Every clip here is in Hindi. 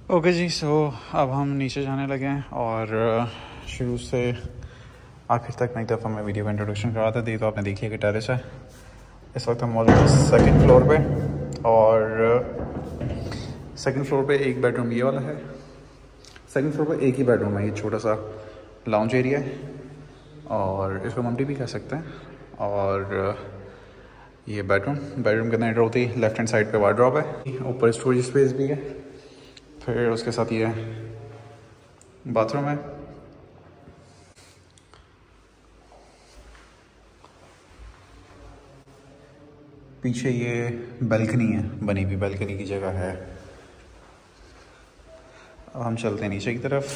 ओके जी, सो अब हम नीचे जाने लगे हैं और शुरू से आखिर तक एक दफ़ा मैं वीडियो का इंट्रोडक्शन कराता थी। तो आपने देखिए कि टेरेस है। इस वक्त हम मौजूद हैं सेकंड फ्लोर पे और सेकंड फ्लोर पे एक बेडरूम ये वाला है। सेकंड फ्लोर पे एक ही बेडरूम है, ये छोटा सा लाउंज एरिया है और इसको मम्टी भी कह सकते हैं। और ये बेडरूम के अंदर एंटर होती है, लेफ्ट हैंड साइड पे वार्डरोब है, ऊपर स्टोरेज स्पेस भी है। फिर उसके साथ ये बाथरूम है। पीछे ये बैल्कनी है, बनी हुई बैल्कनी की जगह है। अब हम चलते हैं नीचे की तरफ।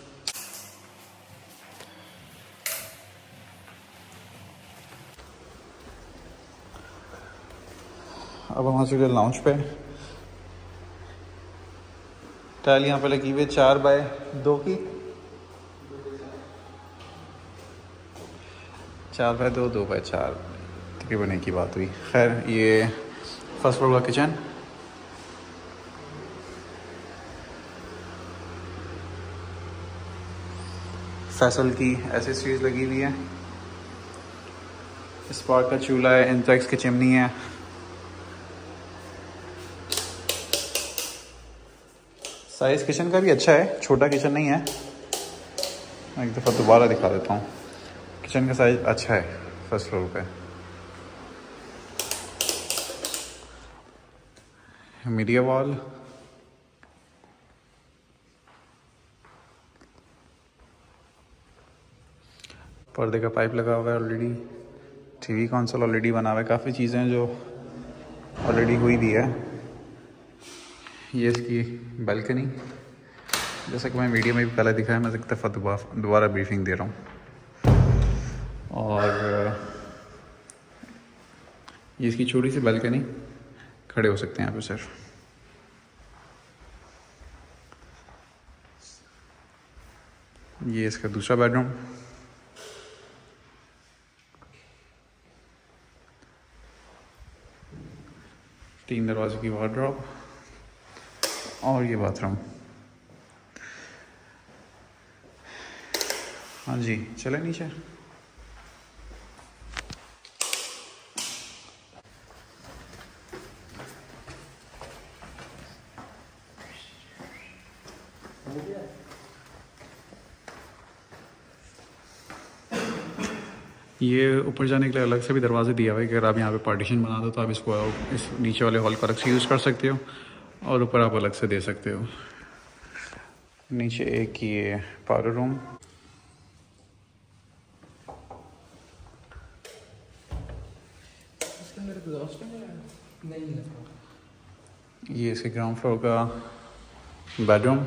अब हम आ चुके हैं लाउंज पे। टाइल यहाँ पे लगी हुई है 4x2 की, 4x2 2x4 तकरीबन एक ही बात हुई। खैर, ये फर्स्ट फ्लोर का किचन। फैसल की एसेसरीज लगी हुई है। स्पार्क का चूल्हा है, इंटेक्स की चिमनी है। साइज किचन का भी अच्छा है, छोटा किचन नहीं है। मैं एक दफ़ा दोबारा दिखा देता हूँ। किचन का साइज अच्छा है फर्स्ट फ्लोर पे। मीडिया वॉल, पर्दे का पाइप लगा हुआ है ऑलरेडी। टीवी कंसोल ऑलरेडी बना हुआ है। काफ़ी चीज़ें जो ऑलरेडी हुई भी है। ये इसकी बालकनी, जैसा कि मैं वीडियो में भी पहले दिखाया, मैं एक दफ़ा दोबारा ब्रीफिंग दे रहा हूँ। और ये इसकी छोटी सी बालकनी, खड़े हो सकते हैं यहाँ पे सिर्फ। ये इसका दूसरा बेडरूम। तीन दरवाजे की वार्डरोब और ये बाथरूम। हाँ जी, चले नीचे। ये ऊपर जाने के लिए अलग से भी दरवाजे दिया हुआ है कि अगर आप यहाँ पे पार्टीशन बना दो तो आप इसको इस नीचे वाले हॉल को अलग से यूज़ कर सकते हो और ऊपर आप अलग से दे सकते हो। नीचे एक ये पाउडर रूम। ये इसके ग्राउंड फ्लोर का बेडरूम।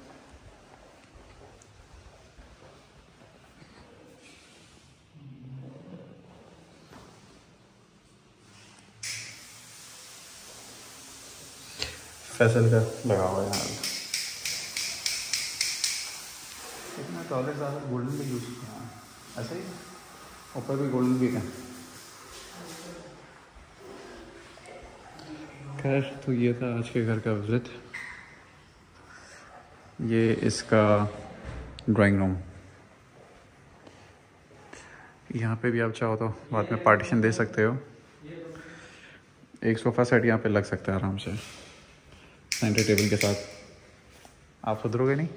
फैसल का लगा हुआ है यहाँ। इसमें टॉयलेट ज़्यादा गोल्डन भी यूज़ किया है, ऐसा ही ऊपर भी गोल्डन भी है। खैर, तो ये था आज के घर का विजिट। ये इसका ड्राइंग रूम। यहाँ पे भी आप चाहो तो बाद में पार्टीशन दे सकते हो। एक सोफ़ा सेट यहाँ पे लग सकता है आराम से सेंटर टेबल के साथ। आप सुधरोगे नहीं?